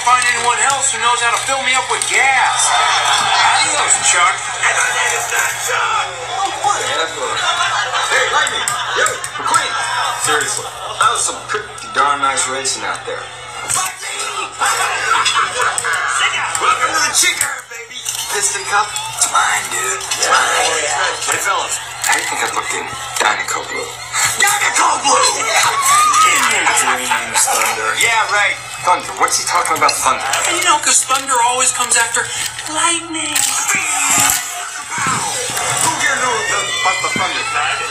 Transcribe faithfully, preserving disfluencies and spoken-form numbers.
find anyone else who knows how to fill me up with gas. Adios, Chuck. And my name is not Chuck. Oh, whatever. Hey, Lightning. Yo, McQueen. Seriously, that was some pretty darn nice racing out there. Welcome to the Chica, baby. Piston Cup? It's mine, dude. It's Yeah. mine. Hey, fellas. How do you think I'd look in Dinoco blue? Dinoco blue. Dreams, Thunder. Yeah, right. Thunder? What's he talking about, Thunder? You know, because thunder always comes after lightning. Who here knows about the Thunder?